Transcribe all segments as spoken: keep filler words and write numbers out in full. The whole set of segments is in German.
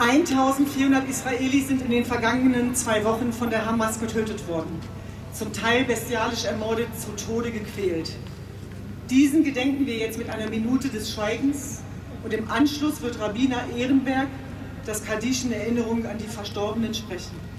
eintausendvierhundert Israelis sind in den vergangenen zwei Wochen von der Hamas getötet worden, zum Teil bestialisch ermordet, zu Tode gequält. Diesen gedenken wir jetzt mit einer Minute des Schweigens und im Anschluss wird Rabbiner Ehrenberg das Kaddisch in Erinnerung an die Verstorbenen sprechen.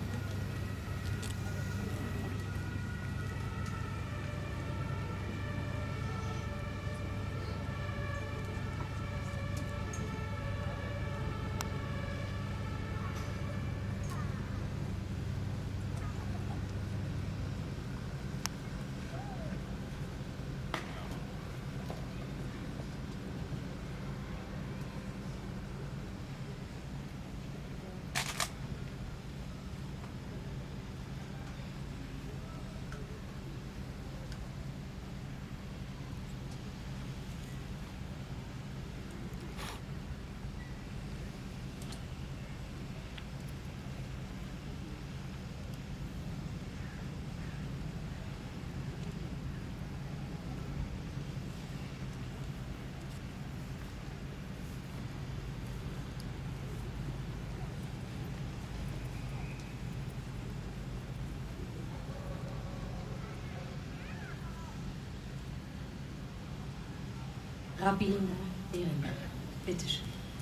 Rabbiner Ehrenberg, bitteschön.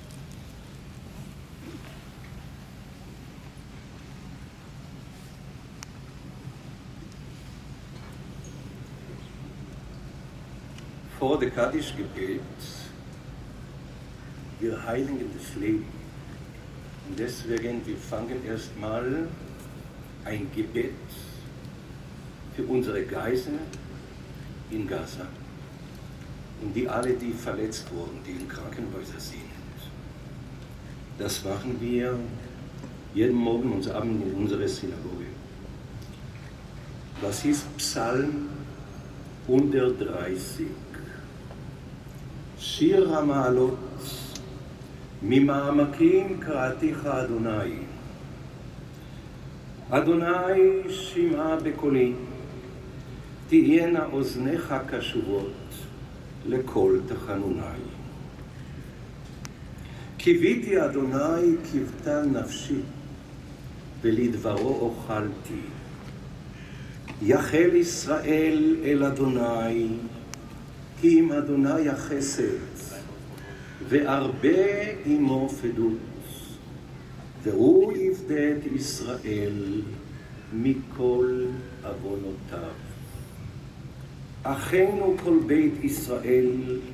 Vor der Kaddisch-Gebet, wir heiligen das Leben. Und deswegen, wir fangen erstmal ein Gebet für unsere Geiseln in Gaza. Und die alle, die verletzt wurden, die in Krankenhäusern sind. Das machen wir jeden Morgen und Abend in unserer Synagoge. Das ist Psalm hundertdreißig. Shir HaMa'alot, Mima'amakim Karaticha Adonai. Adonai Shim'a Bekoli, Tihena Oznecha Kashuvot. לכל תחנוני. קיוויתי אדוני קיוותה נפשי, ולדברו אוכלתי. יחל ישראל אל אדוני, כי עם אדוני החסד, והרבה עמו פדות, והוא יפדה את ישראל מכל עוונותיו. אחינו כל בית ישראל,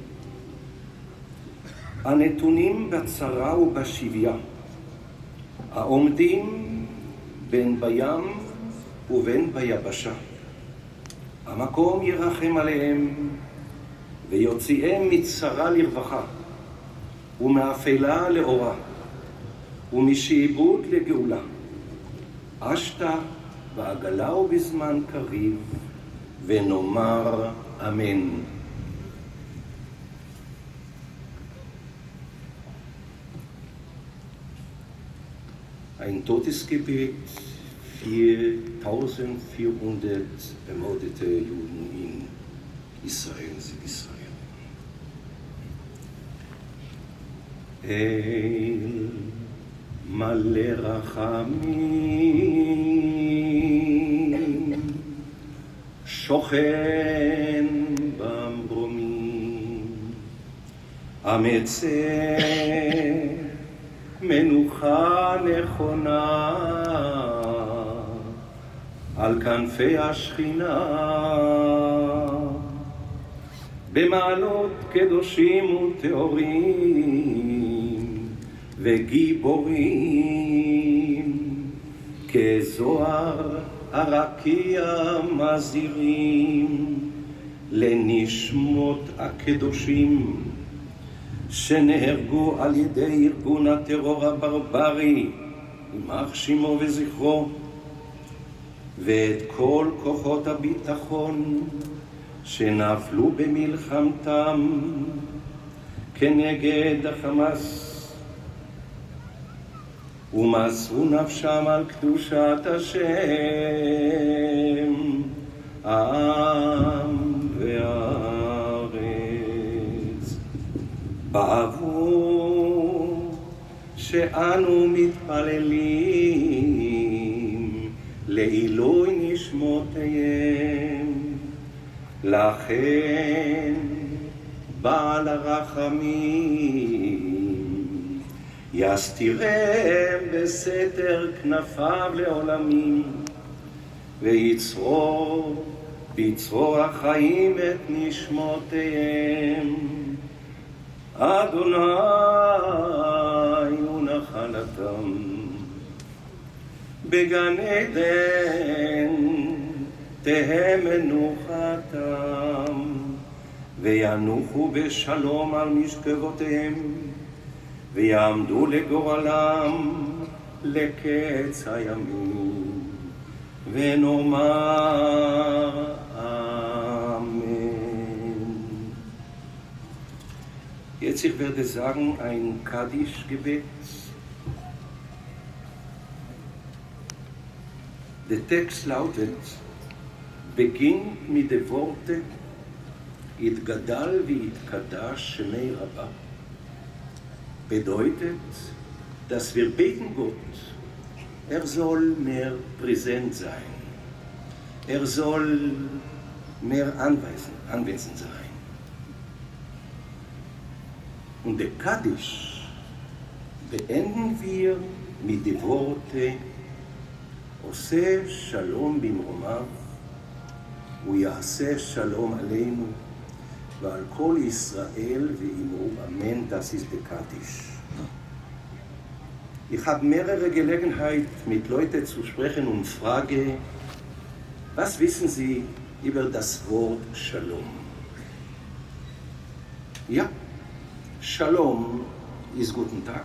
הנתונים בצרה ובשביה, העומדים בין בים ובין ביבשה. המקום ירחם עליהם ויוציאם מצרה לרווחה ומאפלה לאורה ומשעבוד לגאולה. אשתה בעגלה ובזמן קריב ונאמר אמן. Ein Todesgebet für eintausendvierhundert ermordete Juden in Israel, Israel. El male rachamim, שוכן במרומים, המצא מנוחה נכונה על כנפי השכינה, במעלות קדושים וטהורים וגיבורים, כזוהר הרקיע מזהירים לנשמות הקדושים שנהרגו על ידי ארגון הטרור הברברי, יימח שמו וזכרו, ואת כל כוחות הביטחון שנפלו במלחמתם כנגד החמאס ומסרו נפשם על קדושת השם, העם והארץ, בעבור שאנו מתפללים לעילוי נשמותיהם. לכן בעל הרחמים יסתירם בסתר כנפיו לעולמים, ויצרור בצרור החיים את נשמותיהם. אדוני הוא נחלתם, בגן עדן תהא מנוחתם, וינוחו בשלום על משכבותיהם, ויעמדו לגורלם לקץ הימים, ונאמר Jetzt ich werde sagen ein Kaddisch-Gebet. Der Text lautet, beginnt mit den Worten It Gadal wie It Kadash Shemei Rabbah. Bedeutet, dass wir beten Gott, er soll mehr präsent sein. Er soll mehr anwesend, anwesend sein. Und der Kaddisch beenden wir mit den Worten Oseh Shalom bimromav ויעשה שלום עלינו ועל כל ישראל ואמרו Amen. Das ist der Kaddisch. Ich habe mehrere Gelegenheit, mit Leuten zu sprechen und frage, was wissen Sie über das Wort Shalom? Ja, Shalom ist guten Tag.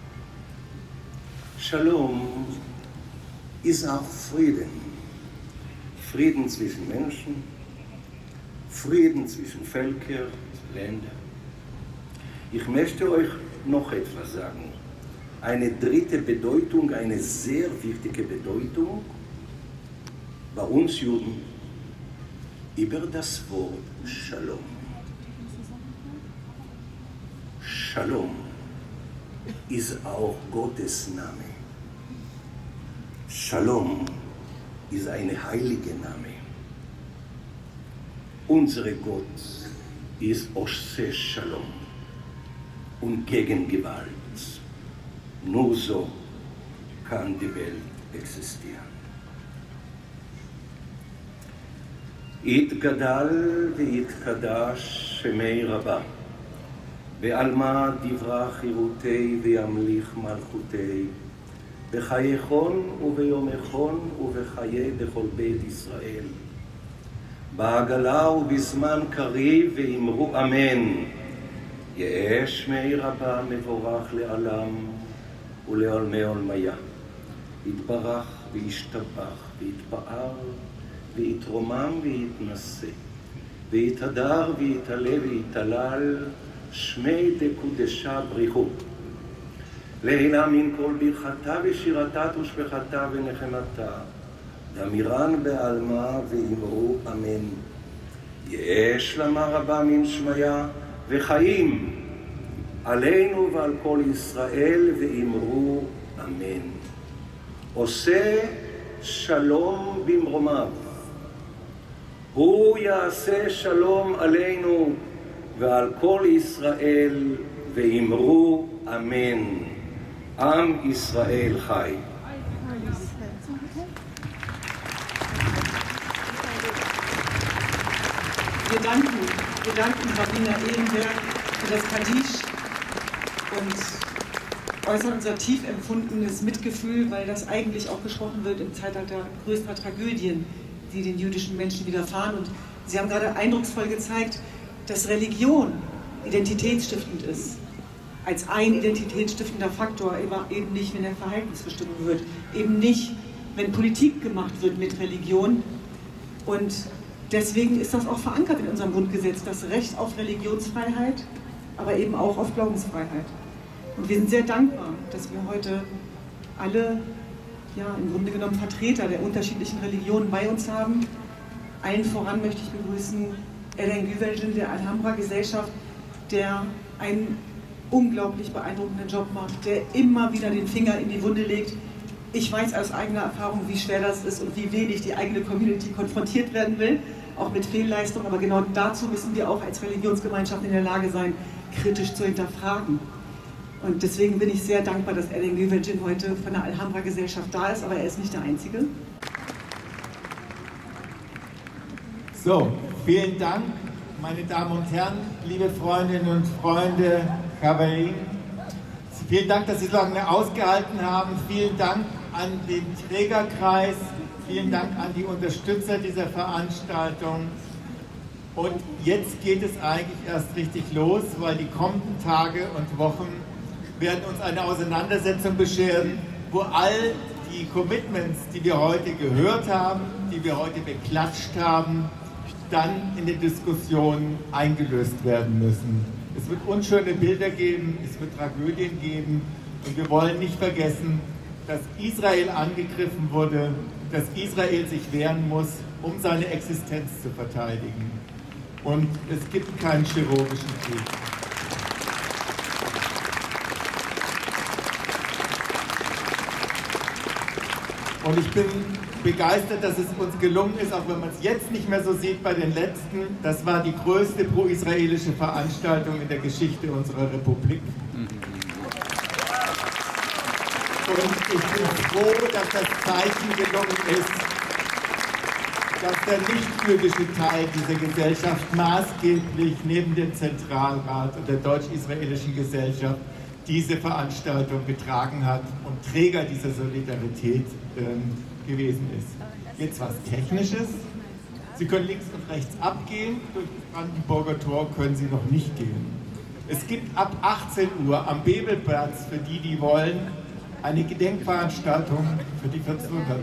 Shalom ist auch Frieden. Frieden zwischen Menschen, Frieden zwischen Völkern, Ländern. Ich möchte euch noch etwas sagen. Eine dritte Bedeutung, eine sehr wichtige Bedeutung bei uns Juden über das Wort Shalom. Shalom ist auch Gottes Name. Shalom ist ein heiliger Name. Unser Gott ist Oseh Shalom und gegen Gewalt. Nur so kann die Welt existieren. It Gadal v'it Kadash Shemei Rabbah בעלמא דברה חירותי וימליך מלכותי, בחייכון וביומכון ובחיי בכל בית ישראל, בעגלה ובזמן קריב ואמרו אמן. יהא שמי רבה מבורך לעולם ולעולמי עולמיה. יתברך וישתבח ויתפאר ויתרומם ויתנשא ויתהדר ויתעלה ויתהלל שמי דקודשה בריחו. להילה מן כל ברכתה ושירתה ושפחתה ונחמתה, דמירן בעלמא ואמרו אמן. יהא שלמה רבה מן שמיה וחיים עלינו ועל כל ישראל ואמרו אמן. עושה שלום במרומיו, הוא יעשה שלום עלינו ועל כל ישראל ואמרו אמן. עם ישראל חי. Wir danken, wir danken Rabbiner Ehrenberg für das Kaddisch und äußern unser tief empfundenes Mitgefühl, weil das eigentlich auch gesprochen wird im Zeitalter größter Tragödien, die den jüdischen Menschen widerfahren. Und Sie haben gerade eindrucksvoll gezeigt, dass Religion identitätsstiftend ist, als ein identitätsstiftender Faktor, eben nicht, wenn er verhaltensbestimmt wird, eben nicht, wenn Politik gemacht wird mit Religion. Und deswegen ist das auch verankert in unserem Grundgesetz, das Recht auf Religionsfreiheit, aber eben auch auf Glaubensfreiheit. Und wir sind sehr dankbar, dass wir heute alle, ja, im Grunde genommen Vertreter der unterschiedlichen Religionen bei uns haben. Allen voran möchte ich begrüßen Eren Güvercin der Alhambra Gesellschaft, der ein unglaublich beeindruckenden Job macht, der immer wieder den Finger in die Wunde legt. Ich weiß aus eigener Erfahrung, wie schwer das ist und wie wenig die eigene Community konfrontiert werden will, auch mit Fehlleistungen. Aber genau dazu müssen wir auch als Religionsgemeinschaft in der Lage sein, kritisch zu hinterfragen. Und deswegen bin ich sehr dankbar, dass Erdem Güvercin heute von der Alhambra-Gesellschaft da ist, aber er ist nicht der Einzige. So, vielen Dank, meine Damen und Herren, liebe Freundinnen und Freunde, Kavalin. Vielen Dank, dass Sie so lange ausgehalten haben. Vielen Dank an den Trägerkreis. Vielen Dank an die Unterstützer dieser Veranstaltung. Und jetzt geht es eigentlich erst richtig los, weil die kommenden Tage und Wochen werden uns eine Auseinandersetzung bescheren, wo all die Commitments, die wir heute gehört haben, die wir heute beklatscht haben, dann in der Diskussion eingelöst werden müssen. Es wird unschöne Bilder geben, es wird Tragödien geben und wir wollen nicht vergessen, dass Israel angegriffen wurde, dass Israel sich wehren muss, um seine Existenz zu verteidigen. Und es gibt keinen chirurgischen Krieg. Und ich bin begeistert, dass es uns gelungen ist, auch wenn man es jetzt nicht mehr so sieht bei den letzten. Das war die größte pro-israelische Veranstaltung in der Geschichte unserer Republik. Und ich bin froh, dass das Zeichen gelungen ist, dass der nicht-jüdische Teil dieser Gesellschaft maßgeblich neben dem Zentralrat und der deutsch-israelischen Gesellschaft diese Veranstaltung getragen hat und Träger dieser Solidarität ähm, gewesen ist. Jetzt was Technisches. Sie können links und rechts abgehen, durch das Brandenburger Tor können Sie noch nicht gehen. Es gibt ab achtzehn Uhr am Bebelplatz, für die, die wollen, eine Gedenkveranstaltung für die vierzehnhundert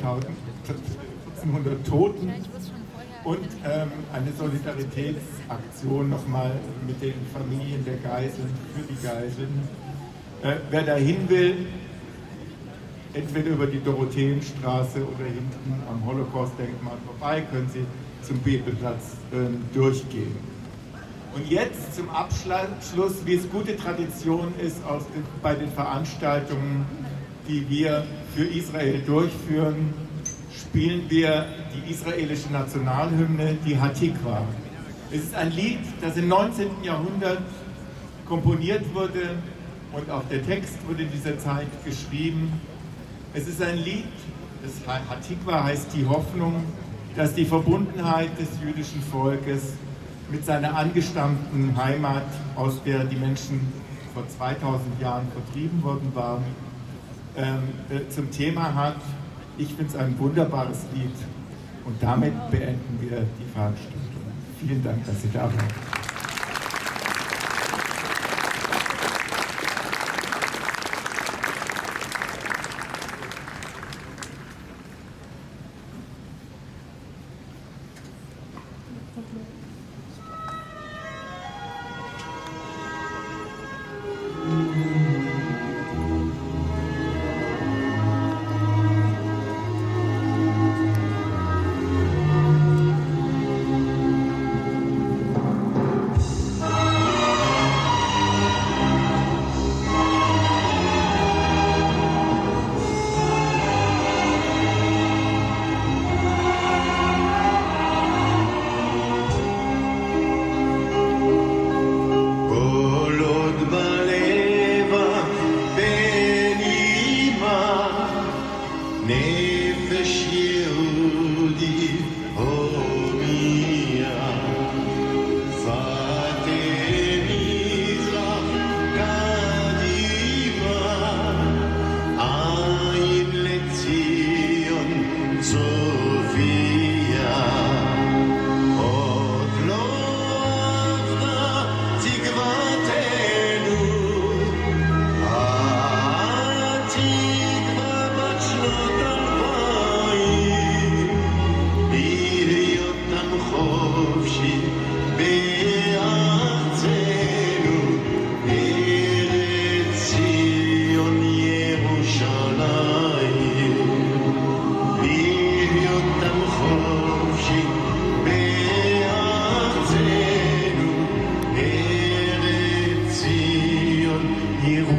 Toten und ähm, eine Solidaritätsaktion nochmal mit den Familien der Geiseln, für die Geiseln. Äh, wer dahin will, entweder über die Dorotheenstraße oder hinten am Holocaust-Denkmal vorbei, können Sie zum Bebelplatz ähm, durchgehen. Und jetzt zum Abschluss, wie es gute Tradition ist aus den, bei den Veranstaltungen, die wir für Israel durchführen, spielen wir die israelische Nationalhymne, die Hatikva. Es ist ein Lied, das im neunzehnten Jahrhundert komponiert wurde und auch der Text wurde in dieser Zeit geschrieben. Es ist ein Lied, das Hatikva heißt die Hoffnung, dass die Verbundenheit des jüdischen Volkes mit seiner angestammten Heimat, aus der die Menschen vor zweitausend Jahren vertrieben worden waren, ähm, äh, zum Thema hat. Ich finde es ein wunderbares Lied und damit beenden wir die Veranstaltung. Vielen Dank, dass Sie da waren.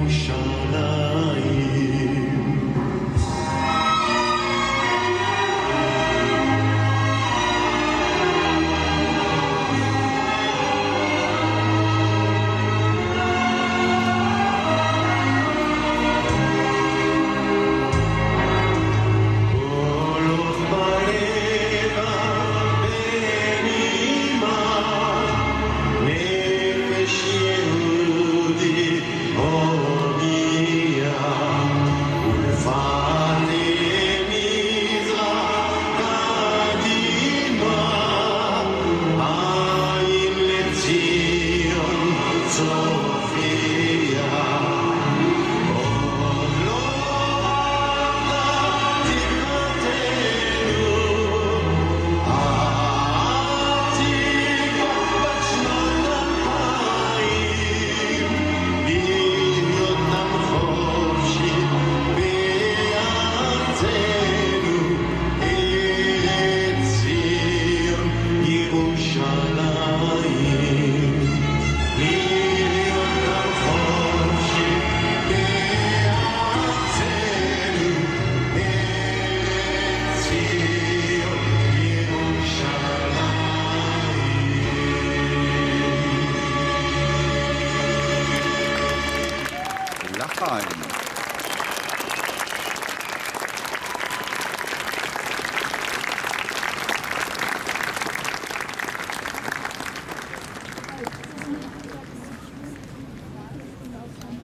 shine.